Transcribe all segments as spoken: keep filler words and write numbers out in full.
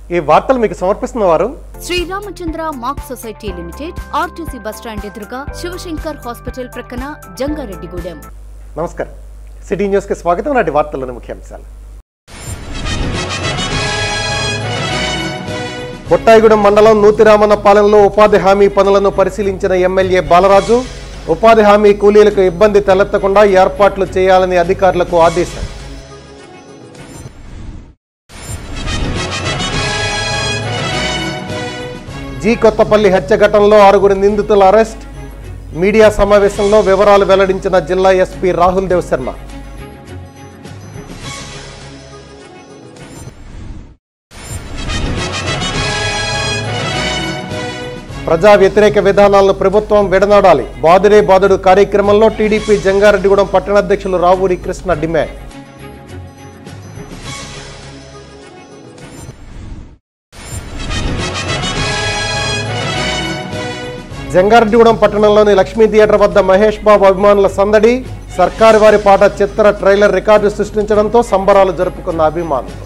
ఈ వార్తలు మీకు సమర్పిస్తున్న వారు Sri Ramachandra mark society limited, RTC bus stand ఎదురుగా, శివశంకర్ హాస్పిటల్ ప్రక్కన, జంగారెడ్డిగూడెం. నమస్కారం. సిటీ న్యూస్ కి స్వాగతం. నాటి వార్తల్లోని ముఖ్యాంశాలు. బొట్టాయిగూడెం మండలం నూతిరామన్నపాలెంలో ఉపాధి హామీ పనులను పరిశీలించిన ఎమ్మెల్యే బాలరాజు, ఉపాధి హామీ కూలీలకు ఇబ్బంది తలెత్తకుండా ఏర్పాట్లు చేయాలని అధికారులకు ఆదేశం. జీ కొత్తపల్లి హత్య ఘటనలో ఆరుగురు నిందితుల అరెస్ట్. మీడియా సమావేశంలో వివరాలు వెల్లడించిన జిల్లా ఎస్పీ రాహుల్ దేవ్ శర్మ. ప్రజా వ్యతిరేక విధానాలను ప్రభుత్వం విడనాడాలి. బాదుడే బాదుడు కార్యక్రమంలో టీడీపీ జంగారెడ్డిగూడెం పట్టణాధ్యక్షులు రావూరి కృష్ణ డిమాండ్. జంగారెడ్డిగూడెం పట్టణంలోని లక్ష్మీ థియేటర్ వద్ద మహేష్ బాబు అభిమానుల సందడి. సర్కారు వారి పాట చిత్ర ట్రైలర్ రికార్డు సృష్టించడంతో సంబరాలు జరుపుకున్న అభిమానులు.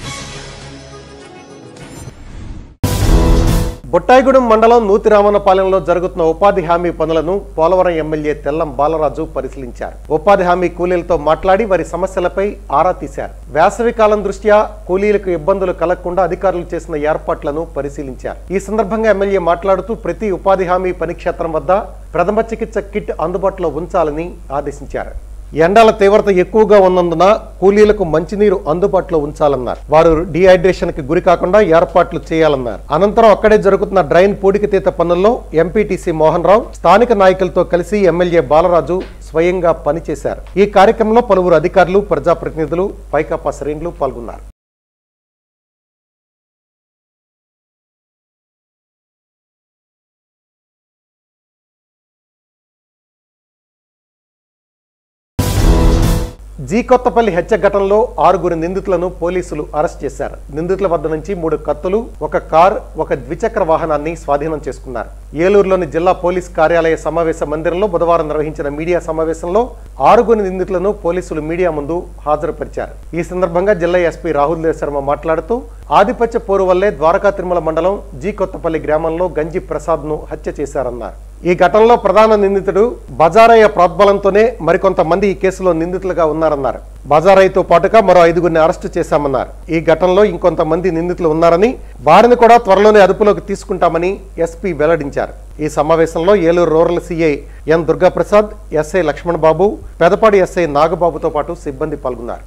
బొట్టాయిగూడెం మండలం నూతిరామన్నపాలెంలో జరుగుతున్న ఉపాధి హామీ పనులను పోలవరం ఎమ్మెల్యే తెల్లం బాలరాజు పరిశీలించారు. ఉపాధి హామీ కూలీలతో మాట్లాడి వారి సమస్యలపై ఆరా తీశారు. వేసవి కాలం దృష్ట్యా కూలీలకు ఇబ్బందులు కలగకుండా అధికారులు చేసిన ఏర్పాట్లను పరిశీలించారు. ఈ సందర్భంగా ఎమ్మెల్యే మాట్లాడుతూ ప్రతి ఉపాధి హామీ పనిక్షేత్రం వద్ద ప్రథమ చికిత్స కిట్ అందుబాటులో ఉంచాలని ఆదేశించారు. ఎండల తీవ్రత ఎక్కువగా ఉన్నందున కూలీలకు మంచినీరు అందుబాటులో ఉంచాలన్నారు. వారు డీహైడ్రేషన్ కి గురి కాకుండా ఏర్పాట్లు చేయాలన్నారు. అనంతరం అక్కడే జరుగుతున్న డ్రైన్ పూడికతీత పనుల్లో ఎంపీటీసీ మోహన్ రావు స్థానిక నాయకులతో కలిసి ఎమ్మెల్యే బాలరాజు స్వయంగా పనిచేశారు. ఈ కార్యక్రమంలో పలువురు అధికారులు, ప్రజాప్రతినిధులు, వైకాపా శ్రేణులు పాల్గొన్నారు. జీ కొత్తపల్లి హత్య ఘటనలో ఆరుగురు నిందితులను పోలీసులు అరెస్ట్ చేశారు. నిందితుల వద్ద నుంచి మూడు కత్తులు, ఒక కార్, ఒక ద్విచక్ర వాహనాన్ని స్వాధీనం చేసుకున్నారు. ఏలూరులోని జిల్లా పోలీస్ కార్యాలయ సమావేశ మందిరంలో బుధవారం నిర్వహించిన మీడియా సమావేశంలో ఆరుగురు నిందితులను పోలీసులు మీడియా ముందు హాజరుపరిచారు. ఈ సందర్భంగా జిల్లా ఎస్పీ రాహుల్ దేవ్ శర్మ మాట్లాడుతూ ఆధిపత్య పోరు వల్లే ద్వారకా తిరుమల మండలం జీ కొత్తపల్లి గ్రామంలో గంజి ప్రసాద్ ను హత్య చేశారన్నారు. ఈ ఘటనలో ప్రధాన నిందితుడు బజారయ్య ప్రోద్బలంతోనే మరికొంతమంది ఈ కేసులో నిందితులుగా ఉన్నారన్నారు. బజారయ్యతో పాటుగా మరో ఐదుగురిని అరెస్టు చేశామన్నారు. ఈ ఘటనలో ఇంకొంతమంది నిందితులు ఉన్నారని, వారిని కూడా త్వరలోనే అదుపులోకి తీసుకుంటామని ఎస్పీ వెల్లడించారు. ఈ సమావేశంలో Eluru rural CI N Durgaprasad, SI Lakshman Babu, Pedapadi SI నాగబాబుతో పాటు సిబ్బంది పాల్గొన్నారు.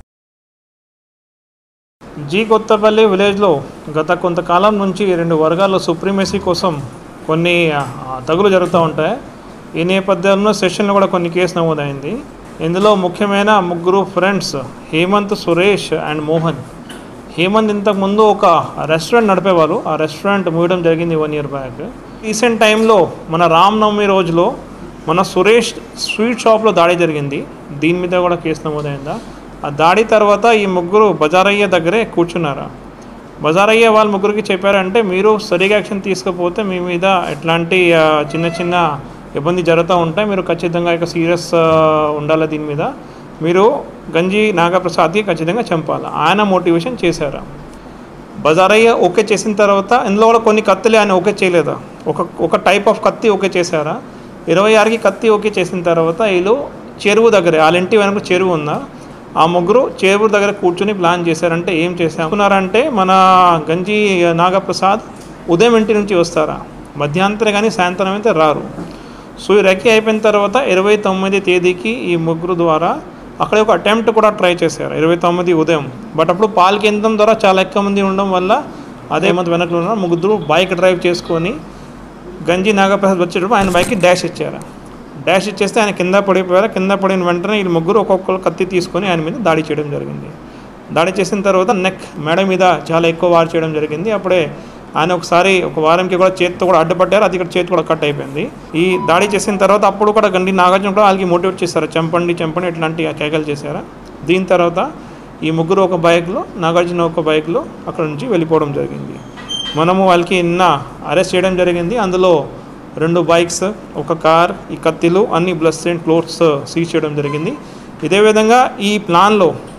జీ కొత్తపల్లి విలేజ్లో గత కొంతకాలం నుంచి రెండు వర్గాల సుప్రీమసీ కోసం కొన్ని తగులు జరుగుతూ ఉంటాయి. ఈ నేపథ్యంలో సెషన్లో కూడా కొన్ని కేసు నమోదైంది. ఇందులో ముఖ్యమైన ముగ్గురు ఫ్రెండ్స్ హేమంత్, సురేష్ అండ్ మోహన్. హేమంత్ ఇంతకుముందు ఒక రెస్టారెంట్ నడిపేవారు. ఆ రెస్టారెంట్ మూయడం జరిగింది వన్ ఇయర్ బ్యాక్. రీసెంట్ టైంలో మన రామనవమి రోజులో మన సురేష్ స్వీట్ షాప్లో దాడి జరిగింది. దీని మీద కూడా కేసు నమోదైందా. ఆ దాడి తర్వాత ఈ ముగ్గురు బజారయ్య దగ్గరే కూర్చున్నారు. బజారయ్య వాళ్ళ ముగ్గురికి చెప్పారంటే, మీరు సరిగా యాక్షన్ తీసుకపోతే మీ మీద ఎట్లాంటి చిన్న చిన్న ఇబ్బంది జరుగుతూ ఉంటాయి, మీరు ఖచ్చితంగా ఇక సీరియస్ ఉండాలి, దీని మీద మీరు గంజి నాగప్రసాద్కి ఖచ్చితంగా చంపాలి, ఆయన మోటివేషన్ చేశారు. బజారయ్య ఓకే చేసిన తర్వాత ఇందులో కూడా కొన్ని కత్తులు ఆయన ఓకే చేయలేదా, ఒక ఒక టైప్ ఆఫ్ కత్తి ఓకే చేశారా. ఇరవై ఆరుకి కత్తి ఓకే చేసిన తర్వాత వీళ్ళు చెరువు దగ్గరే, వాళ్ళ ఇంటి వెనక చెరువు ఉందా, ఆ ముగ్గురు చెరువు దగ్గర కూర్చొని ప్లాన్ చేశారంటే ఏం చేశారంటే, మన గంజి నాగప్రసాద్ ఉదయం ఇంటి నుంచి వస్తారా, మధ్యాహ్నం కానీ సాయంత్రం అయితే రారు. సో ఈ రెక్కి అయిపోయిన తర్వాత ఇరవై తొమ్మిది తేదీకి ఈ ముగ్గురు ద్వారా అక్కడ ఒక అటెంప్ట్ కూడా ట్రై చేశారు ఇరవై తొమ్మిది ఉదయం. బట్ అప్పుడు పాల కేంద్రం ద్వారా చాలా ఎక్కువ మంది ఉండడం వల్ల అదే మంది వెనకలో ఉన్న ముగ్గురు బైక్ డ్రైవ్ చేసుకొని గంజి నాగప్రసాద్ వచ్చేటప్పుడు ఆయన బైక్కి డాష్ ఇచ్చారు. డాష్ ఇచ్చేస్తే ఆయన కింద పడిపోయారు. కింద పడిన వెంటనే వీళ్ళు ముగ్గురు ఒక్కొక్కరు కత్తి తీసుకొని ఆయన మీద దాడి చేయడం జరిగింది. దాడి చేసిన తర్వాత నెక్ మెడ మీద చాలా ఎక్కువ వార్ చేయడం జరిగింది. అప్పుడే ఆయన ఒకసారి ఒక వారంకి కూడా చేతితో కూడా అడ్డుపడ్డారు, అది ఇక్కడ చేతి కూడా కట్ అయిపోయింది. ఈ దాడి చేసిన తర్వాత అప్పుడు కూడా గండి నాగార్జున కూడా వాళ్ళకి మోటివేట్ చేశారు, చంపండి చంపండి ఇట్లాంటి కేకలు చేశారు. దీని తర్వాత ఈ ముగ్గురు ఒక బైక్లో, నాగార్జున ఒక బైక్లో అక్కడ నుంచి వెళ్ళిపోవడం జరిగింది. మనము వాళ్ళకి నిన్న అరెస్ట్ చేయడం జరిగింది. అందులో రెండు బైక్స్, ఒక కార్, ఈ కత్తిలు, అన్ని బ్లడ్ అండ్ క్లోత్స్ సీజ్ చేయడం జరిగింది. ఇదే విధంగా ఈ ప్లాన్లో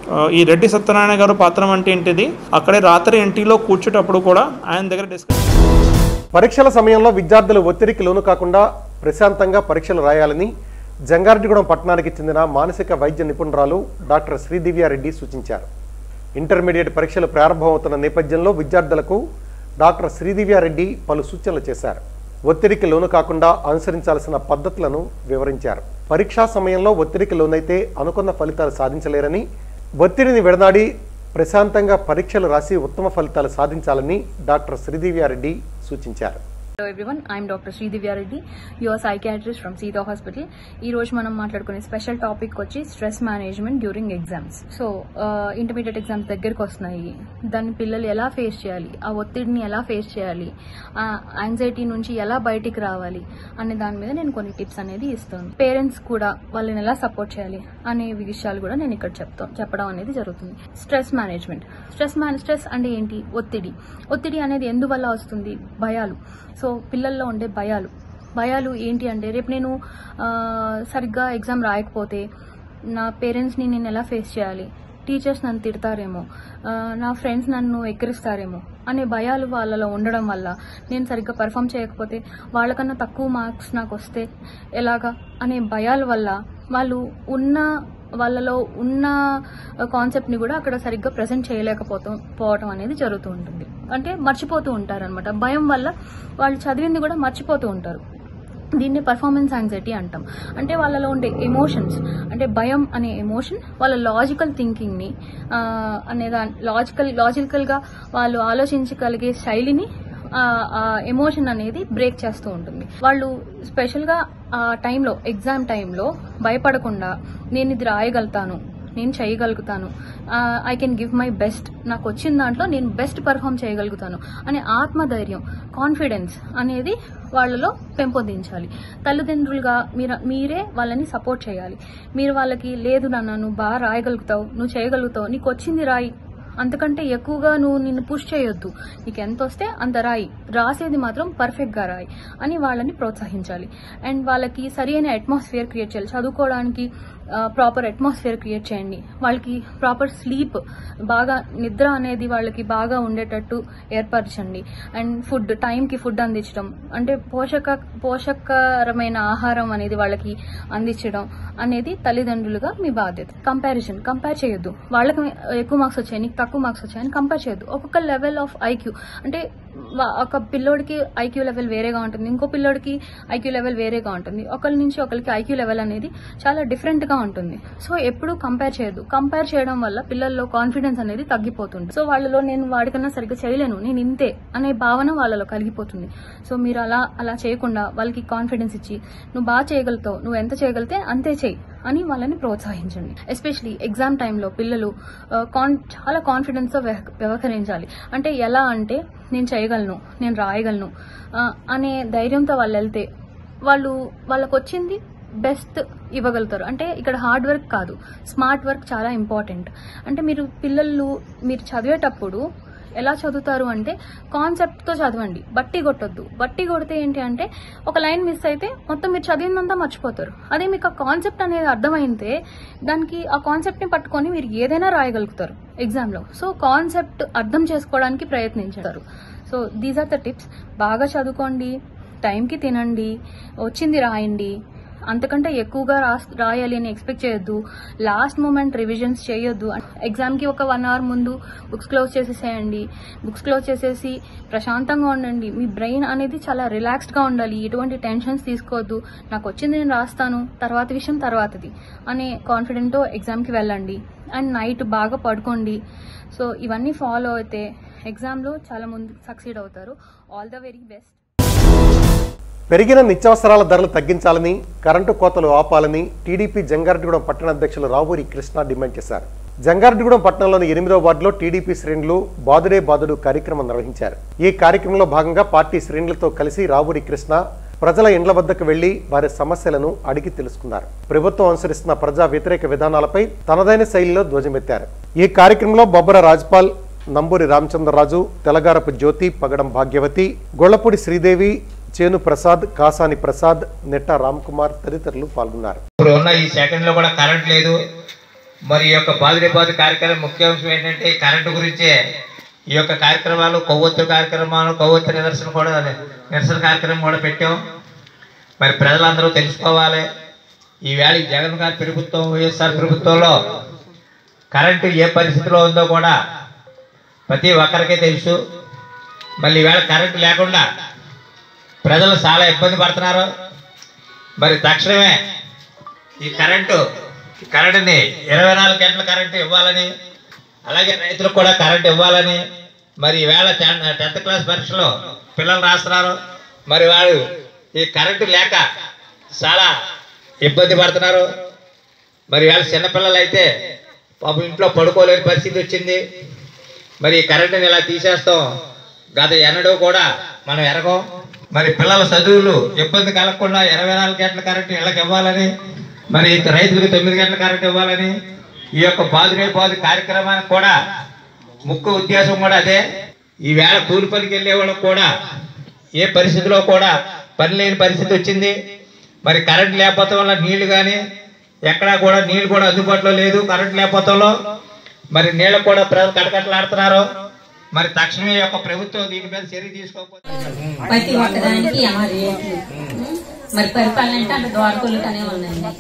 ఈ రెడ్డి సత్యనారాయణ గారు పాత్ర అంటే ఏంటిది, అక్కడే రాత్రి ఇంటిలో కూర్చుటప్పుడు కూడా ఆయన దగ్గర డిస్కస్. పరీక్షల సమయంలో విద్యార్థులు ఒత్తిడికి లోను కాకుండా ప్రశాంతంగా పరీక్షలు రాయాలని జంగారెడ్డిగూడెం పట్టణానికి చెందిన మానసిక వైద్య నిపుణురాలు డాక్టర్ శ్రీదివ్యారెడ్డి సూచించారు. ఇంటర్మీడియట్ పరీక్షలు ప్రారంభమవుతున్న నేపథ్యంలో విద్యార్థులకు డాక్టర్ శ్రీదివ్యారెడ్డి పలు సూచనలు చేశారు. ఒత్తిడికి లోను కాకుండా అనుసరించాల్సిన పద్ధతులను వివరించారు. పరీక్షా సమయంలో ఒత్తిడికి లోనైతే అనుకున్న ఫలితాలు సాధించలేరని, ఒత్తిడిని విడనాడి ప్రశాంతంగా పరీక్షలు రాసి ఉత్తమ ఫలితాలు సాధించాలని డాక్టర్ శ్రీదివ్యారెడ్డి సూచించారు. Hello everyone, I am Doctor Sridivya Reddy, your psychiatrist from Sita Hospital. ఈ రోజు మనం మాట్లాడుకునే స్పెషల్ టాపిక్ వచ్చి stress management during exams. So intermediate exams దగ్గరకు వస్తున్నాయి, దాన్ని పిల్లలు ఎలా ఫేస్ చేయాలి, ఆ ఒత్తిడిని ఎలా ఫేస్ చేయాలి, ఆ యాంగ్జైటీ నుంచి ఎలా బయటికి రావాలి అనే దాని మీద నేను కొన్ని టిప్స్ అనేది ఇస్తాను. పేరెంట్స్ కూడా వాళ్ళని ఎలా సపోర్ట్ చేయాలి అనే విషయాలు కూడా నేను ఇక్కడ చెప్తాను చెప్పడం అనేది జరుగుతుంది. Stress management. స్ట్రెస్ మేనే స్ట్రెస్ అంటే ఏంటి? ఒత్తిడి. ఒత్తిడి అనేది ఎందువల్ల వస్తుంది? భయాలు. సో పిల్లల్లో ఉండే భయాలు భయాలు ఏంటి అంటే, రేపు నేను సరిగ్గా ఎగ్జామ్ రాయకపోతే నా పేరెంట్స్ని నేను ఎలా ఫేస్ చేయాలి, టీచర్స్ నన్ను తిడతారేమో, నా ఫ్రెండ్స్ నన్ను ఎక్కిరిస్తారేమో అనే భయాలు వాళ్ళలో ఉండడం వల్ల, నేను సరిగ్గా పర్ఫామ్ చేయకపోతే వాళ్ళకన్నా తక్కువ మార్క్స్ నాకు వస్తే ఎలాగా అనే భయాల వల్ల వాళ్ళు ఉన్న వాళ్ళలో ఉన్న కాన్సెప్ట్ని కూడా అక్కడ సరిగ్గా ప్రజెంట్ చేయలేకపోతాం పోవటం అనేది జరుగుతూ ఉంటుంది. అంటే మర్చిపోతూ ఉంటారు అనమాట. భయం వల్ల వాళ్ళు చదివింది కూడా మర్చిపోతూ ఉంటారు. దీన్ని పర్ఫార్మెన్స్ యాంగ్జైటీ అంటాం. అంటే వాళ్ళలో ఉండే ఎమోషన్స్, అంటే భయం అనే ఎమోషన్ వాళ్ళ లాజికల్ థింకింగ్ని అనేదా లాజికల్ లాజికల్గా వాళ్ళు ఆలోచించగలిగే శైలిని ఆ ఎమోషన్ అనేది బ్రేక్ చేస్తూ ఉంటుంది. వాళ్ళు స్పెషల్గా ఆ టైంలో ఎగ్జామ్ టైంలో భయపడకుండా నేను ఇది రాయగలుగుతాను, నేను చేయగలుగుతాను, I can give my best, నాకు వచ్చిన దాంట్లో నేను బెస్ట్ పర్ఫామ్ చేయగలుగుతాను అనే ఆత్మధైర్యం, కాన్ఫిడెన్స్ అనేది వాళ్ళలో పెంపొందించాలి. తల్లిదండ్రులుగా మీరు మీరే వాళ్ళని సపోర్ట్ చేయాలి. మీరు వాళ్ళకి లేదు నాన్న నువ్వు బాగా రాయగలుగుతావు, నువ్వు చేయగలుగుతావు, నీకు వచ్చింది రాయి, అంతకంటే ఎక్కువగా నువ్వు నిన్ను పుష్ చేయొద్దు, నీకు ఎంత వస్తే అంత రాయి, రాసేది మాత్రం పర్ఫెక్ట్గా రాయి అని వాళ్ళని ప్రోత్సహించాలి. అండ్ వాళ్ళకి సరి అయిన అట్మాస్ఫియర్ క్రియేట్ చేయాలి. చదువుకోవడానికి ప్రాపర్ అట్మాస్ఫియర్ క్రియేట్ చేయండి. వాళ్ళకి ప్రాపర్ స్లీప్, బాగా నిద్ర అనేది వాళ్ళకి బాగా ఉండేటట్టు ఏర్పరచండి. అండ్ ఫుడ్, టైంకి ఫుడ్ అందించడం, అంటే పోషక పోషకరమైన ఆహారం అనేది వాళ్ళకి అందించడం అనేది తల్లిదండ్రులుగా మీ బాధ్యత. కంపారిజన్, కంపేర్ చేయొద్దు. వాళ్ళకి ఎక్కువ మార్క్స్ వచ్చాయి, నీకు తక్కువ మార్క్స్ వచ్చాయని కంపేర్ చేయొద్దు. ఒక్కొక్క లెవెల్ ఆఫ్ ఐక్యూ, అంటే ఒక పిల్లోడికి ఐక్యూ లెవెల్ వేరేగా ఉంటుంది, ఇంకో పిల్లోడికి ఐక్యూ లెవెల్ వేరేగా ఉంటుంది. ఒకరి నుంచి ఒకరికి ఐక్యూ లెవెల్ అనేది చాలా డిఫరెంట్ గా ఉంటుంది. సో ఎప్పుడు కంపేర్ చేయొద్దు. కంపేర్ చేయడం వల్ల పిల్లల్లో కాన్ఫిడెన్స్ అనేది తగ్గిపోతుంది. సో వాళ్ళలో నేను వాడికన్నా సరిగ్గా చేయలేను, నేను ఇంతే అనే భావన వాళ్ళలో కలిగిపోతుంది. సో మీరు అలా అలా చేయకుండా వాళ్ళకి కాన్ఫిడెన్స్ ఇచ్చి నువ్వు బాగా చేయగలుగుతావు, నువ్వు ఎంత చేయగలిగితే అంతే చేయి అని వాళ్ళని ప్రోత్సహించండి. ఎస్పెషలీ ఎగ్జామ్ టైంలో పిల్లలు చాలా కాన్ఫిడెన్స్ తో వ్యవహరించాలి. అంటే ఎలా అంటే నేను చేయగలను, నేను రాయగలను అనే ధైర్యంతో వాళ్ళు వెళ్తే వాళ్ళు వాళ్ళకు వచ్చింది బెస్ట్ ఇవ్వగలుగుతారు. అంటే ఇక్కడ హార్డ్ వర్క్ కాదు, స్మార్ట్ వర్క్ చాలా ఇంపార్టెంట్. అంటే మీరు పిల్లలు మీరు చదివేటప్పుడు ఎలా చదువుతారు అంటే కాన్సెప్ట్తో చదవండి, బట్టి కొట్టొద్దు. బట్టి కొడితే ఏంటి అంటే ఒక లైన్ మిస్ అయితే మొత్తం మీరు చదివిందంతా మర్చిపోతారు. అదే మీకు ఆ కాన్సెప్ట్ అనేది అర్థమైతే దానికి ఆ కాన్సెప్ట్ని పట్టుకొని మీరు ఏదైనా రాయగలుగుతారు ఎగ్జామ్లో. సో కాన్సెప్ట్ అర్థం చేసుకోవడానికి ప్రయత్నించారు. So these are the tips. బాగా చదువుకోండి, టైంకి తినండి, వచ్చింది రాయండి, అంతకంటే ఎక్కువగా రాయాలి అని ఎక్స్పెక్ట్ చేయొద్దు. లాస్ట్ మూమెంట్ రివిజన్స్ చేయొద్దు. ఎగ్జామ్కి ఒక వన్ అవర్ ముందు బుక్స్ క్లోజ్ చేసేసేయండి. బుక్స్ క్లోజ్ చేసేసి ప్రశాంతంగా ఉండండి. మీ బ్రెయిన్ అనేది చాలా రిలాక్స్డ్గా ఉండాలి. ఎటువంటి టెన్షన్స్ తీసుకోవద్దు. నాకు వచ్చింది నేను రాస్తాను, తర్వాత విషయం తర్వాతది అనే కాన్ఫిడెంట్తో ఎగ్జామ్కి వెళ్ళండి. అండ్ నైట్ బాగా పడుకోండి. సో ఇవన్నీ ఫాలో అయితే ఎగ్జామ్లో చాలా ముందు సక్సీడ్ అవుతారు. All the very best. పెరిగిన నిత్యావసరాల ధరలు తగ్గించాలని, కరెంటు కోతలు ఆపాలని టీడీపీ జంగారెడ్డిగూడెం పట్టణ అధ్యక్షులు రావూరి కృష్ణ డిమాండ్ చేశారు. జంగారెడ్డిగూడెం పట్టణంలోని ఎనిమిదో వార్డులో టీడీపీ శ్రేణులు బాదుడే బాదుడు కార్యక్రమం నిర్వహించారు. ఈ కార్యక్రమంలో భాగంగా పార్టీ శ్రేణులతో కలిసి రావూరి కృష్ణ ప్రజల ఇండ్ల వద్దకు వెళ్లి వారి సమస్యలను అడిగి తెలుసుకున్నారు. ప్రభుత్వం అనుసరిస్తున్న ప్రజా వ్యతిరేక విధానాలపై తనదైన శైలిలో ధ్వజమెత్తారు. ఈ కార్యక్రమంలో బొబ్బర రాజ్పాల్, నంబూరి రామచంద్రరాజు, తెలగారపు జ్యోతి, పగడం భాగ్యవతి, గొళ్లపూడి శ్రీదేవి, చేను ప్రసాద్, కాసాని ప్రసాద్, నెట్ట రామ్ కుమార్ తదితరులు పాల్గొన్నారు. ఇప్పుడు ఉన్న ఈ సెకండ్ లో కూడా కరెంట్ లేదు, మరి ఈ యొక్క బాదుడే బాదు కార్యక్రమం ముఖ్య అంశం ఏంటంటే కరెంటు గురించే ఈ యొక్క కార్యక్రమాలు, కొవ్వొత్తు కార్యక్రమాలు, కొవ్వొత్తు నిదర్శన కూడా నిరసన కార్యక్రమం కూడా పెట్టాం. మరి ప్రజలందరూ తెలుసుకోవాలి, ఈవేళ జగన్ గారి ప్రభుత్వం, వైఎస్ఆర్ ప్రభుత్వంలో కరెంటు ఏ పరిస్థితిలో ఉందో కూడా ప్రతి ఒక్కరికే తెలుసు. మళ్ళీ ఈవేళ కరెంటు లేకుండా ప్రజలు చాలా ఇబ్బంది పడుతున్నారు. మరి తక్షణమే ఈ కరెంటు ఈ కరెంటుని ఇరవై నాలుగు గంటల కరెంటు ఇవ్వాలని, అలాగే రైతులకు కూడా కరెంటు ఇవ్వాలని, మరి ఈవేళ టెన్త్ క్లాస్ పరీక్షలో పిల్లలు రాస్తున్నారు. మరి వాడు ఈ కరెంటు లేక చాలా ఇబ్బంది పడుతున్నారు. మరి వాళ్ళ చిన్నపిల్లలు అయితే పాపం ఇంట్లో పడుకోలేని పరిస్థితి వచ్చింది. మరి ఈ కరెంటుని ఇలా తీసేస్తాం గత ఎన్నడూ కూడా మనం ఎరగం. మరి పిల్లల చదువులు ఇబ్బంది కలగకుండా ఇరవై నాలుగు గంటల కరెంటు ఇళ్ళకి ఇవ్వాలని, మరి రైతులకు తొమ్మిది గంటల కరెంటు ఇవ్వాలని ఈ యొక్క బాదుడే బాదు కార్యక్రమానికి కూడా ముఖ్య ఉద్దేశం కూడా అదే. ఈవేళ కూలి పనికి వెళ్ళే వాళ్ళకు కూడా ఏ పరిస్థితిలో కూడా పని లేని పరిస్థితి వచ్చింది. మరి కరెంట్ లేకపోతే వల్ల నీళ్లు కానీ ఎక్కడా కూడా నీళ్లు కూడా అందుబాటులో లేదు. కరెంట్ లేకపోతేలో మరి నీళ్ళు కూడా ప్రజలు కటకటలాడుతున్నారు. మరి తక్షణమే యొక్క ప్రభుత్వం దీని మీద చర్య తీసుకోకపోతే ప్రతి ఒక్కదానికి మరి పరిపాలన అంటే అంత దోరకొలుగానే ఉందండి.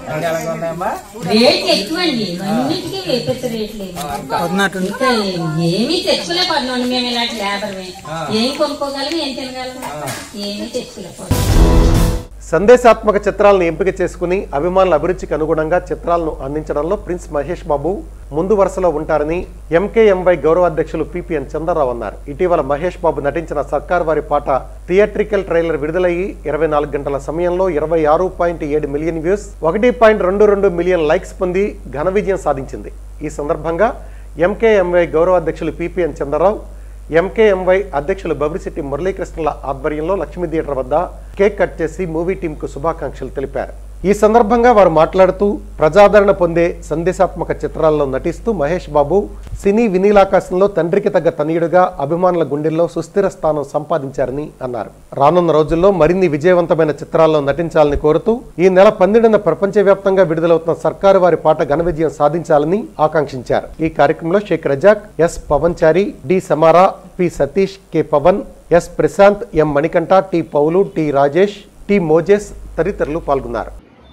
రేట్ ఎక్కువ అండి, అన్నిటికీ పెద్ద రేట్లు ఇంకా ఏమీ తెచ్చుకోలేకపోతున్నాం. మేము ఇలాంటి లేబరమే ఏం కొనుక్కోగలం, ఏం తినగలం, ఏమీ తెచ్చుకోలేకపోతున్నాం. సందేశాత్మక చిత్రాలను ఎంపిక చేసుకుని అభిమానుల అభిరుచికి అనుగుణంగా చిత్రాలను అందించడంలో ప్రిన్స్ మహేష్ బాబు ముందు వరుసలో ఉంటారని ఎంకేఎంవై గౌరవ అధ్యక్షులు పిపిఎన్ చంద్రరావు అన్నారు. ఇటీవల మహేష్ బాబు నటించిన సర్కార్ వారి పాట థియేట్రికల్ ట్రైలర్ విడుదలయ్యి ఇరవై నాలుగు గంటల సమయంలో ఇరవై ఆరు పాయింట్ ఏడు మిలియన్ వ్యూస్, ఒకటి పాయింట్ రెండు రెండు మిలియన్ లైక్స్ పొంది ఘన విజయం సాధించింది. ఈ సందర్భంగా ఎంకేఎంవై గౌరవ అధ్యక్షులు పిపిఎన్ చంద్రరావు, ఎంకేఎంవై అధ్యక్షులు బబిరిశెట్టి మురళీకృష్ణల ఆధ్వర్యంలో లక్ష్మీ థియేటర్ వద్ద కేక్ కట్ చేసి మూవీ టీంకు శుభాకాంక్షలు తెలిపారు. ఈ సందర్భంగా వారు మాట్లాడుతూ ప్రజాదరణ పొందే సందేశాత్మక చిత్రాల్లో నటిస్తూ మహేష్ బాబు సినీ వినీలాకాశంలో తండ్రికి తగ్గ తనయుడుగా అభిమానుల గుండెల్లో సుస్థిర స్థానం సంపాదించారని అన్నారు. రానున్న రోజుల్లో మరిన్ని విజయవంతమైన చిత్రాల్లో నటించాలని కోరుతూ ఈ నెల పన్నెండున ప్రపంచవ్యాప్తంగా విడుదలవుతున్న సర్కారు వారి పాట ఘన విజయం సాధించాలని ఆకాంక్షించారు. ఈ కార్యక్రమంలో Shaik Razak, S Pavanchari, D Samara, P Satish, K Pavan, S Prashanth, M Manikanta, T Paulu, T Rajesh, T Moses తదితరులు పాల్గొన్నారు.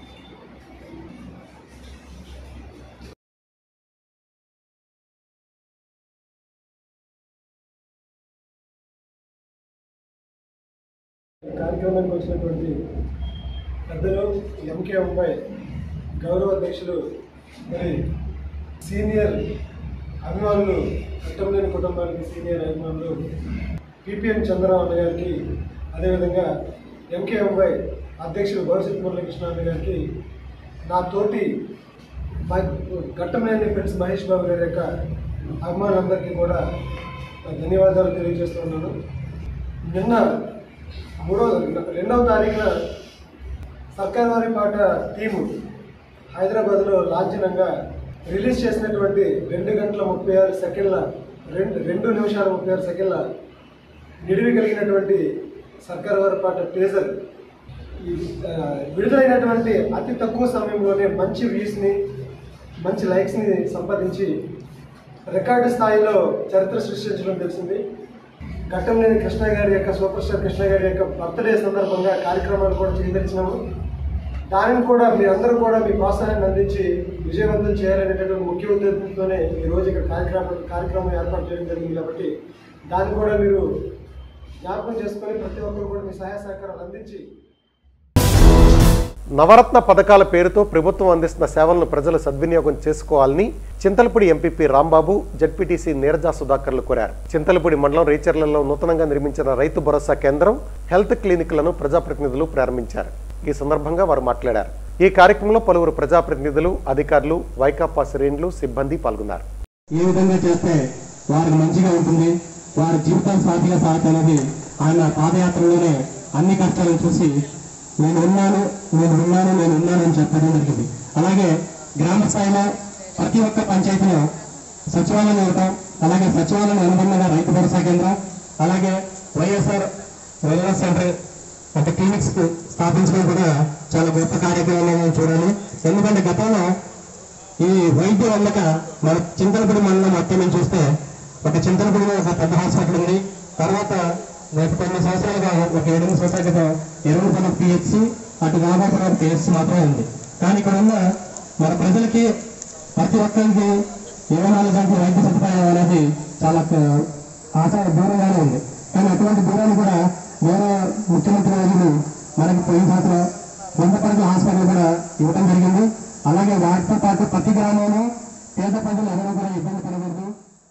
కార్యక్రమానికి వచ్చినటువంటి పెద్దలు, ఎంకేఎంవై గౌరవ అధ్యక్షులు, మరి సీనియర్ అభిమానులు, కట్టంలేని కుటుంబానికి సీనియర్ అభిమానులు పిపిఎన్ చంద్రరావు అన్న గారికి, అదేవిధంగా ఎంకేఎంవై అధ్యక్షులు బబిరిశెట్టి మురళీకృష్ణ అన్న గారికి, నా తోటి ఘట్టంలేని ప్రిన్స్ మహేష్ బాబు గారి యొక్క అభిమానులందరికీ కూడా ధన్యవాదాలు తెలియజేస్తున్నాను. నిన్న మూడో రెండవ తారీఖున సర్కార్ వారి పాట టీము హైదరాబాద్లో లాంఛనంగా రిలీజ్ చేసినటువంటి రెండు గంటల ముప్పై ఆరు సెకండ్ల రెండు రెండు నిమిషాల ముప్పై ఆరు సెకండ్ల నిడివి కలిగినటువంటి సర్కార్ వారి పాట టీజర్ విడుదలైనటువంటి అతి తక్కువ సమయంలోనే మంచి వ్యూస్ని, మంచి లైక్స్ని సంపాదించి రికార్డు స్థాయిలో చరిత్ర సృష్టించడం తెలిసింది. ఘట్టంలేని కృష్ణ గారి యొక్క సూపర్ స్టార్ కృష్ణ గారి యొక్క బర్త్డే సందర్భంగా కార్యక్రమాలు కూడా చేయదలిచినాము. దానిని కూడా మీరందరూ కూడా మీ ప్రోత్సాహాన్ని అందించి విజయవంతం చేయాలనేటటువంటి ముఖ్య ఉద్దేశంతోనే ఈ రోజు ఇక్కడ కార్యక్రమం కార్యక్రమం ఏర్పాటు చేయడం జరిగింది. కాబట్టి దాన్ని కూడా మీరు జ్ఞాపకం చేసుకొని ప్రతి ఒక్కరు కూడా మీ సహాయ సహకారాలు అందించి నవరత్న పథకాల పేరుతో ప్రభుత్వం అందిస్తున్న సేవలను ప్రజలు సద్వినియోగం చేసుకోవాలని చింతలపూడి ఎంపీపీ రాంబాబు, జడ్పీటీసీ నీరజా సుధాకర్లు కోరారు. చింతలపూడి మండలం రేచర్లలో నూతనంగా నిర్మించిన రైతు భరోసా కేంద్రం, హెల్త్ క్లినిక్లను ప్రజాప్రతినిధులు ప్రారంభించారు. ఈ సందర్భంగా వారు మాట్లాడారు. ఈ కార్యక్రమంలో పలువురు ప్రజాప్రతినిధులు, అధికారులు, వైకాపా శ్రేణులు, సిబ్బంది పాల్గొన్నారు. ఏ విధంగా చేస్తే వారికి మంచిగా ఉంటుంది, వారి జీవితం సాధిగా సాగుతున్నది ఆయన పాదయాత్రలోనే అన్ని కష్టాలను చూసి నేను ఉన్నాను నేను ఉన్నాను నేను ఉన్నాను అని చెప్పడం జరిగింది. అలాగే గ్రామ స్థాయిలో ప్రతి ఒక్క పంచాయతీలో సచివాలయం ఇవ్వడం, అలాగే సచివాలయం అనుబంధంగా రైతు భరోసా కేంద్రం, అలాగే వైఎస్ఆర్ వెల్నెస్ సెంటర్ అంటే క్లినిక్స్ స్థాపించడం కూడా చాలా గొప్ప కార్యక్రమంగా చూడాలి. ఎందుకంటే గతంలో ఈ వైద్యం అందక మన చింతలపూడి మండలం మొత్తం నుంచి చూస్తే ఒక చింతలపూడిలో ఒక పెద్ద హాస్పిటల్ ఉంది. తర్వాత గత కొన్ని సంవత్సరాలుగా ఒక ఏడెనిమిది సంవత్సరాలుగా ఎరువుల పిహెచ్సి అటు రామాపురం పిహెచ్సి మాత్రమే ఉంది. కానీ ఇక్కడ ఉన్న మన ప్రజలకి ప్రతి ఒక్కరికి ఇరవై నాలుగు గంటల వైద్య సదుపాయం అనేది చాలా ఆచార దూరంగానే ఉంది. కానీ అటువంటి దూరాన్ని కూడా వేరే ముఖ్యమంత్రి రోజులు మనకి పోయిన సంవత్సరం వంద పడకల హాస్పిటల్ కూడా ఇవ్వడం జరిగింది. అలాగే వాటితో పాటు ప్రతి గ్రామంలో పేద ప్రజలు ఎవరో కూడా ఇబ్బంది పడకూడదు.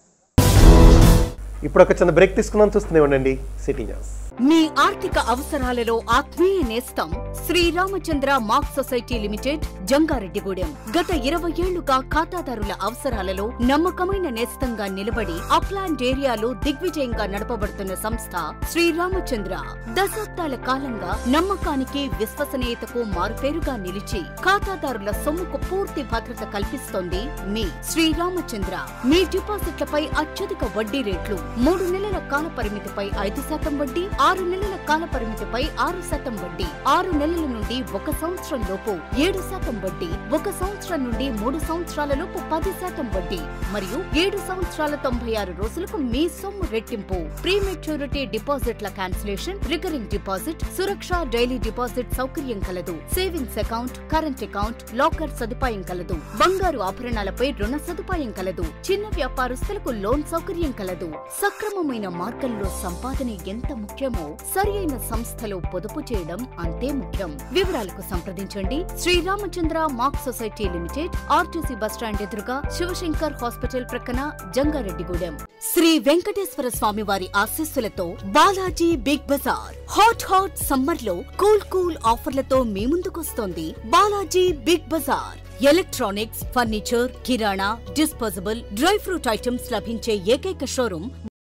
ఇప్పుడు ఒక చిన్న బ్రేక్ తీసుకున్నాం, చూస్తూనే ఉండండి సిటీ న్యూస్. మీ ఆర్థిక అవసరాలలో ఆత్మీయ నేస్తం Sriramachandra mark society limited Jangareddygudem. గత ఇరవై ఏళ్లుగా ఖాతాదారుల అవసరాలలో నమ్మకమైన నేస్తంగా నిలబడి అప్లాండ్ ఏరియాలో దిగ్విజయంగా నడపబడుతున్న సంస్థ శ్రీరామచంద్ర. దశాబ్దాల కాలంగా నమ్మకానికి విశ్వసనీయతకు మారుపేరుగా నిలిచి ఖాతాదారుల సొమ్ముకు పూర్తి భద్రత కల్పిస్తోంది మీ శ్రీరామచంద్ర. మీ డిపాజిట్లపై అత్యధిక వడ్డీ రేట్లు, మూడు నెలల కాల పరిమితిపై ఐదు శాతం వడ్డీ, ఆరు నెలల కాల పరిమితిపై ఆరు శాతం వడ్డీ, ఆరు నెలల నుండి ఒక సంవత్సరం లోపు ఏడు శాతం వడ్డీ, ఒక సంవత్సరం నుండి మూడు సంవత్సరాల లోపు పది శాతం వడ్డీ మరియు ఏడు సంవత్సరాల తొంభై ఆరు రోజులకు మీ సొమ్ము రెట్టింపు. ప్రీ మెచ్యూరిటీ డిపాజిట్ల cancellation, recurring deposit, Suraksha daily deposit సౌకర్యం కలదు. Savings account, current account, locker సదుపాయం కలదు. బంగారు ఆభరణాలపై రుణ సదుపాయం కలదు. చిన్న వ్యాపారస్తులకు లోన్ సౌకర్యం కలదు. సక్రమమైన మార్గంలో సంపాదన ఎంత ముఖ్యమో సరి అయిన సంస్థలో పొదుపు చేయడం అంతే ముఖ్యం. వివరాలకు సంప్రదించండి Sriramachandra mark society limited, RTC bus stand ఎదురుగా, శివశంకర్ హాస్పిటల్ ప్రక్కన, జంగారెడ్డిగూడెం. శ్రీ వెంకటేశ్వర స్వామి వారి ఆశీస్సులతో Balaji big bazaar hot hot summer లో కూల్ కూల్ ఆఫర్లతో మీ ముందుకొస్తోంది Balaji big bazaar. Electronics, furniture, కిరాణా, డిస్పోజబుల్, డ్రై ఫ్రూట్ ఐటమ్స్ లభించే ఏకైక షోరూం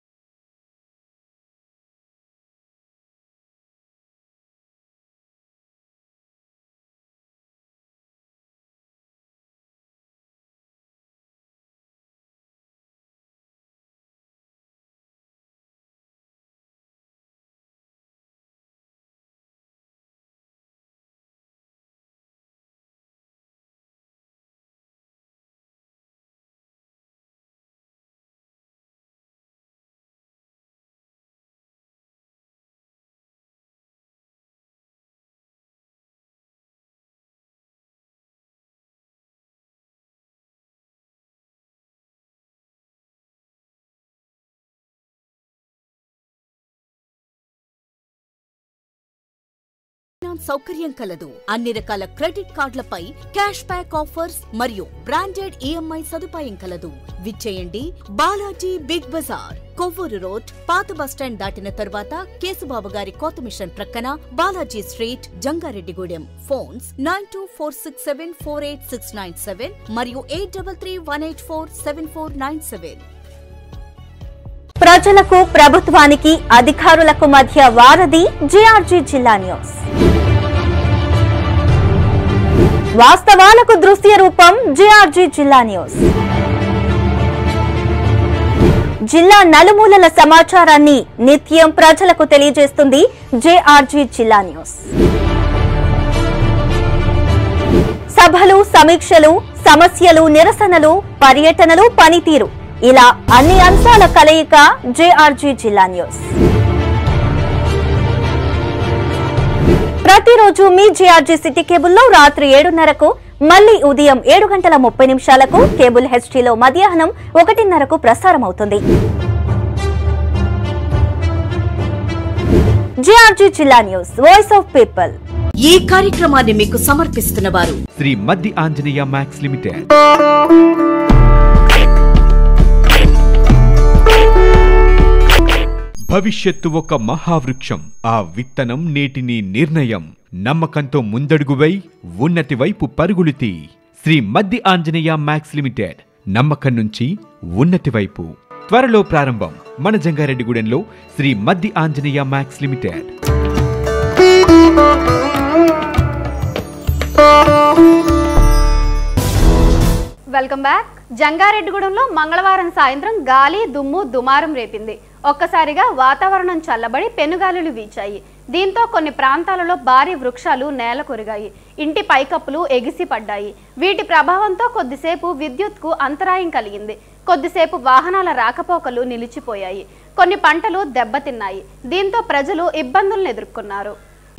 సౌకర్యం కలదు. అన్ని రకాల క్రెడిట్ కార్డులపై క్యాష్ బ్యాక్ ఆఫర్స్ మరియు బ్రాండెడ్ ఈఎంఐ సదుపాయం కలదు. విచ్చేయండి Balaji big bazaar, Kovvur road, పాత బస్టాండ్ దాటిన తరువాత కేశబాబు గారి కోత మిషన్ ప్రక్కన, Balaji street, Jangareddygudem. Phones nine two four six seven four eight six nine seven మరియు eight double three one eight four seven four nine seven. ప్రజలకు, ప్రభుత్వానికి, అధికారులకు మధ్య వారధి జేఆర్జీ జిల్లా న్యూస్. వాస్తవాలకు దృశ్య రూపం జేఆర్జీ జిల్లా న్యూస్. జిల్లా నలుమూలల సమాచారాన్ని నిత్యం ప్రజలకు తెలియజేస్తుంది జేఆర్జీ జిల్లా న్యూస్. సభలు, సమీక్షలు, సమస్యలు, నిరసనలు, పర్యటనలు, పనితీరు, ఇలా అన్ని అంశాల కలయిక జేఆర్జీ జిల్లా న్యూస్. ప్రతిరోజు మీ జేఆర్జీ సిటీ కేబుల్లో రాత్రి ఏడున్నరకు, మళ్లీ ఉదయం ఏడు గంటల ముప్పై నిమిషాలకు కేబుల్ హెచ్డీలో మధ్యాహ్నం ఒకటిన్నరకు ప్రసారం అవుతుంది. జేఆర్జీ జిల్లా న్యూస్, వాయిస్ ఆఫ్ పీపుల్. ఈ కార్యక్రమాన్ని మీకు సమర్పిస్తున్న వారు శ్రీ మద్ది ఆంజనేయ మ్యాక్స్ లిమిటెడ్. భవిష్యత్తు ఒక మహావృక్షం. ఆ విత్తనం నేటిని నిర్ణయం. నమ్మకంతో ముందడుగువై ఉన్నతి వైపు పరుగులుతీ. శ్రీ మద్ది ఆంజనేయ మ్యాక్స్ లిమిటెడ్, నమ్మకం నుంచి ఉన్నతి వైపు. త్వరలో ప్రారంభం మన జంగారెడ్డిగూడెంలో Shri Maddi Anjaneya max limited. Welcome back. జంగారెడ్డిగూడెంలో మంగళవారం సాయంత్రం గాలి, దుమ్ము దుమారం రేపింది. ఒక్కసారిగా వాతావరణం చల్లబడి పెనుగాలులు వీచాయి. దీంతో కొన్ని ప్రాంతాలలో భారీ వృక్షాలు నేల కొరిగాయి. ఇంటి పైకప్పులు ఎగిసి పడ్డాయి. వీటి ప్రభావంతో కొద్దిసేపు విద్యుత్కు అంతరాయం కలిగింది. కొద్దిసేపు వాహనాల రాకపోకలు నిలిచిపోయాయి. కొన్ని పంటలు దెబ్బతిన్నాయి. దీంతో ప్రజలు ఇబ్బందులను ఎదుర్కొన్నారు.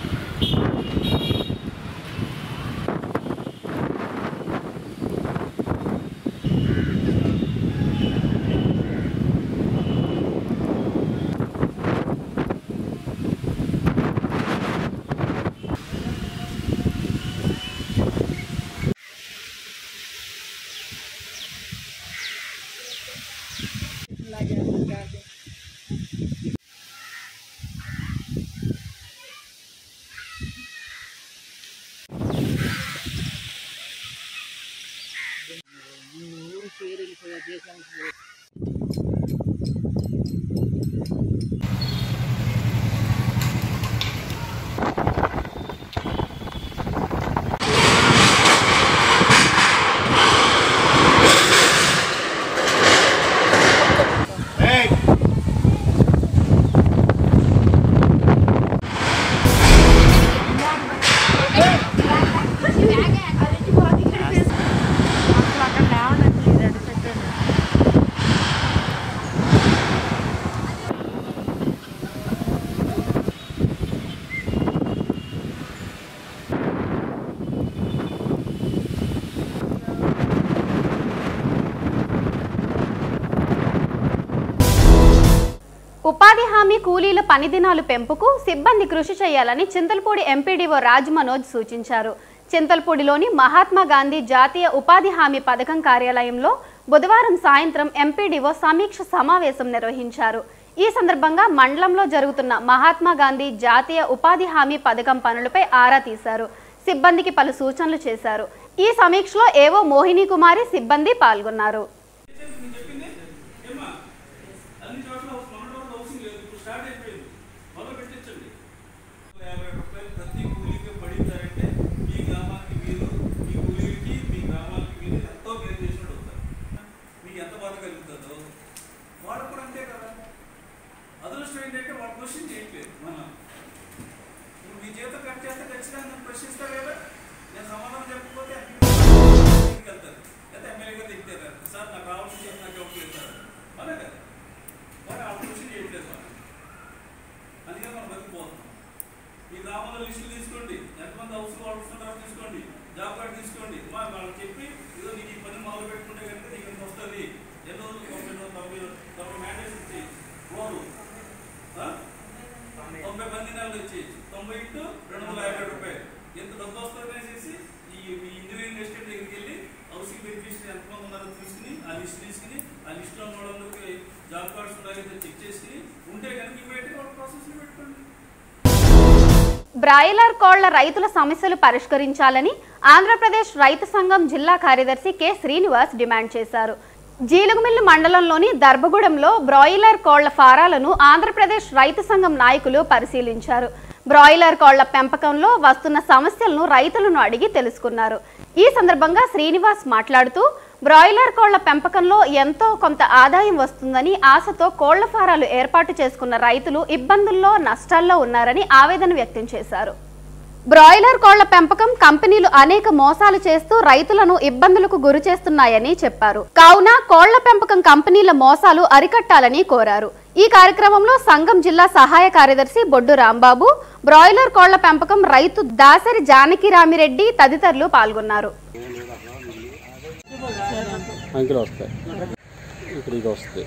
ఉపాధి హామీ కూలీల పని దినాలు పెంపుకు సిబ్బంది కృషి చేయాలని చింతలపూడి ఎంపీడీఓ రాజ్ మనోజ్ సూచించారు. చింతలపూడిలోని మహాత్మా గాంధీ జాతీయ ఉపాధి హామీ పథకం కార్యాలయంలో బుధవారం సాయంత్రం ఎంపీడీఓ సమీక్ష సమావేశం నిర్వహించారు. ఈ సందర్భంగా మండలంలో జరుగుతున్న మహాత్మా గాంధీ జాతీయ ఉపాధి హామీ పథకం పనులపై ఆరా తీశారు. సిబ్బందికి పలు సూచనలు చేశారు. ఈ సమీక్షలో ఏవో మోహిని కుమారి సిబ్బంది పాల్గొన్నారు. బ్రాయిలర్ కోళ్ల రైతుల సమస్యలు పరిష్కరించాలని ఆంధ్రప్రదేశ్ రైతు సంఘం జిల్లా కార్యదర్శి కె శ్రీనివాస్ డిమాండ్ చేశారు. జీలుగుమిల్లి మండలంలోని దర్భగూడెంలో బ్రాయిలర్ కోళ్ల ఫారాలను ఆంధ్రప్రదేశ్ రైతు సంఘం నాయకులు పరిశీలించారు. బ్రాయిలర్ కోళ్ల పెంపకంలో వస్తున్న సమస్యలను రైతులను అడిగి తెలుసుకున్నారు. ఈ సందర్భంగా శ్రీనివాస్ మాట్లాడుతూ బ్రాయిలర్ కోళ్ల పెంపకంలో ఎంతో కొంత ఆదాయం వస్తుందని ఆశతో కోళ్ల ఫారాలు ఏర్పాటు చేసుకున్న రైతులు ఇబ్బందుల్లో నష్టాల్లో ఉన్నారని ఆవేదన వ్యక్తం చేశారు. బ్రాయిలర్ కోళ్ల పెంపకం కంపెనీలు అనేక మోసాలు చేస్తూ రైతులను ఇబ్బందులకు గురి చేస్తున్నాయని చెప్పారు. కావున కోళ్ల పెంపకం కంపెనీల మోసాలు అరికట్టాలని కోరారు. ఈ కార్యక్రమంలో సంఘం జిల్లా సహాయ కార్యదర్శి బొడ్డు రాంబాబు, బ్రాయిలర్ కోళ్ల పెంపకం రైతు దాసరి జానకిరామిరెడ్డి తదితరులు పాల్గొన్నారు. అంకెలు వస్తాయి ఇక్కడికి వస్తాయి.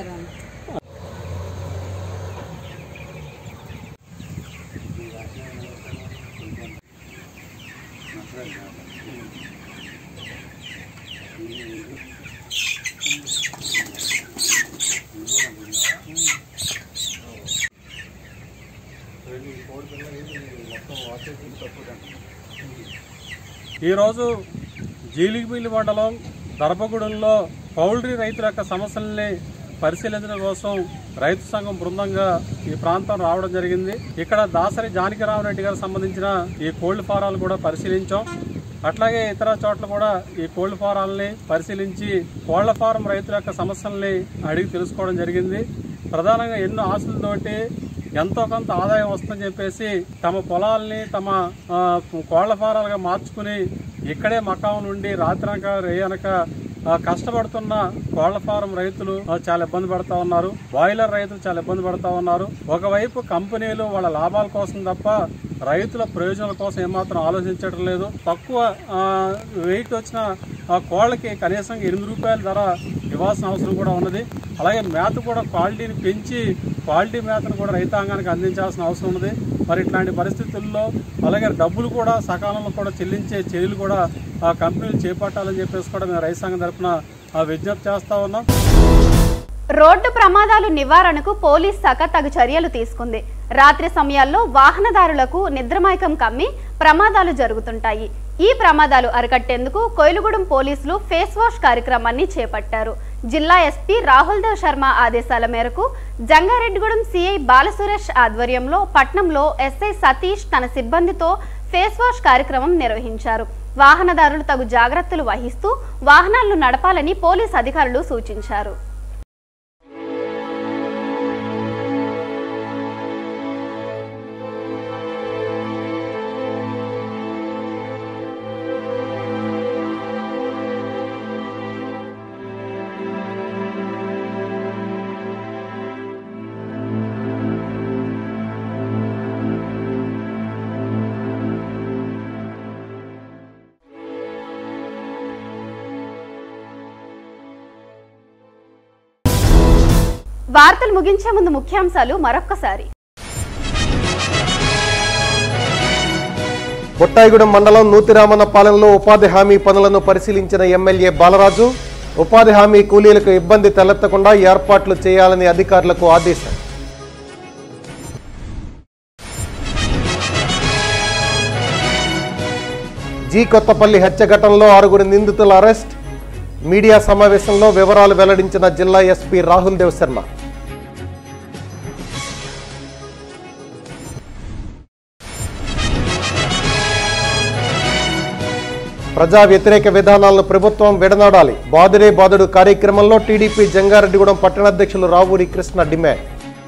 ఈరోజు జీలిగిమిల్లి మండలం దర్భగూడెంలో పౌల్ట్రీ రైతుల యొక్క సమస్యల్ని పరిశీలించడం కోసం రైతు సంఘం బృందంగా ఈ ప్రాంతం రావడం జరిగింది. ఇక్కడ దాసరి జానకిరామరెడ్డి గారికి సంబంధించిన ఈ కోళ్ల ఫారాలు కూడా పరిశీలించాం. అట్లాగే ఇతర చోట్ల కూడా ఈ కోళ్ల ఫారాలని పరిశీలించి కోళ్ల ఫారం రైతుల యొక్క సమస్యల్ని అడిగి తెలుసుకోవడం జరిగింది. ప్రధానంగా ఎన్నో ఆశలతోటి ఎంతో కొంత ఆదాయం వస్తుందని చెప్పేసి తమ పొలాల్ని తమ కోళ్ల ఫారాలుగా మార్చుకుని ఇక్కడే మకాం నుండి రాత్రనక రేయనక కష్టపడుతున్న కోళ్ల ఫారం రైతులు చాలా ఇబ్బంది పడతా ఉన్నారు. బాయిలర్ రైతులు చాలా ఇబ్బంది పడతా ఉన్నారు. ఒకవైపు కంపెనీలు వాళ్ళ లాభాల కోసం తప్ప రైతుల ప్రయోజనాల కోసం ఏమాత్రం ఆలోచించడం లేదు. తక్కువ వెయిట్ వచ్చిన కోళ్ళకి కనీసం ఎనిమిది రూపాయల ధర ఇవ్వాల్సిన అవసరం కూడా ఉన్నది. అలాగే మేత కూడా క్వాలిటీని పెంచి క్వాలిటీ మేతను కూడా రైతాంగానికి అందించాల్సిన అవసరం ఉన్నది. మరి ఇట్లాంటి పరిస్థితుల్లో అలాగే డబ్బులు కూడా సకాలంలో కూడా చెల్లించే చర్యలు కూడా ఆ కంపెనీలు చేపట్టాలని చెప్పేసి కూడా మేము రైతు సంఘం తరఫున విజ్ఞప్తి చేస్తా ఉన్నాం. రోడ్డు ప్రమాదాలు నివారణకు పోలీస్ శాఖ తగు చర్యలు తీసుకుంది. రాత్రి సమయాల్లో వాహనదారులకు నిద్రమైకం కమ్మి ప్రమాదాలు జరుగుతుంటాయి. ఈ ప్రమాదాలు అరికట్టేందుకు కోయిలగూడెం పోలీసులు ఫేస్ వాష్ కార్యక్రమాన్ని చేపట్టారు. జిల్లా ఎస్పీ రాహుల్ దేవ్ శర్మ ఆదేశాల మేరకు జంగారెడ్డిగూడెం సిఐ బాలసురేష్ ఆధ్వర్యంలో పట్నంలో ఎస్ఐ సతీష్ తన సిబ్బందితో ఫేస్ వాష్ కార్యక్రమం నిర్వహించారు. వాహనదారులు తగు జాగ్రత్తలు వహిస్తూ వాహనాలను నడపాలని పోలీస్ అధికారులు సూచించారు. వార్తలు ముగించే ముందు ముఖ్యాంశాలు మరొక్కసారి. బొట్టాయిగూడెం మండలం నూతిరామన్నపాలెంలో ఉపాధి హామీ పనులను పరిశీలించిన ఎమ్మెల్యే బాలరాజు ఉపాధి హామీ కూలీలకు ఇబ్బంది తలెత్తకుండా ఏర్పాట్లు చేయాలని అధికారులకు ఆదేశం. జీ కొత్తపల్లి హత్య ఘటనలో ఆరుగురు నిందితుల అరెస్ట్. మీడియా సమావేశంలో వివరాలు వెల్లడించిన జిల్లా ఎస్పీ రాహుల్ దేవ్ శర్మ. ప్రజా వ్యతిరేక విధానాలను ప్రభుత్వం విడనాడాలి. బాదుడే బాదుడు కార్యక్రమంలో టీడీపీ జంగారెడ్డిగూడెం పట్టణాధ్యక్షులు రావూరి కృష్ణ డిమాండ్.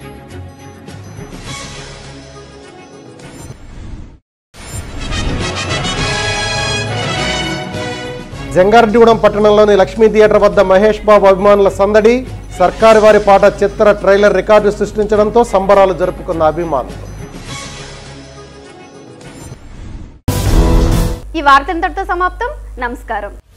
జంగారెడ్డిగూడెం పట్టణంలోని లక్ష్మీ థియేటర్ వద్ద మహేష్ బాబు అభిమానుల సందడి. సర్కారు వారి పాట చిత్ర ట్రైలర్ రికార్డు సృష్టించడంతో సంబరాలు జరుపుకున్న అభిమానులు. ఈ వార్త ఇంతటితో సమాప్తం. నమస్కారం.